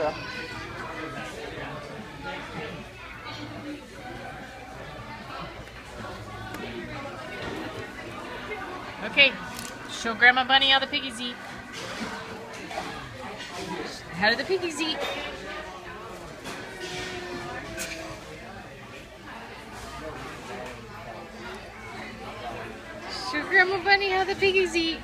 Sarah. Okay, show Grandma Bunny how the piggies eat. How do the piggies eat? Show Grandma Bunny how the piggies eat.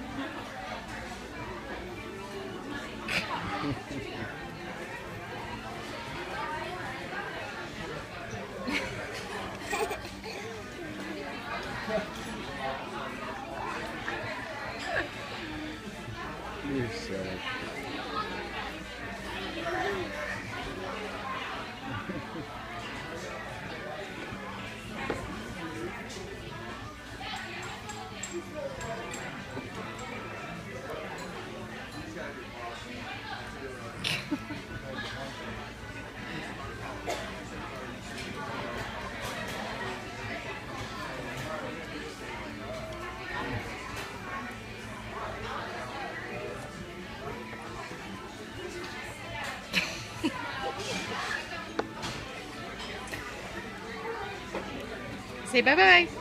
You're silly. Say bye-bye.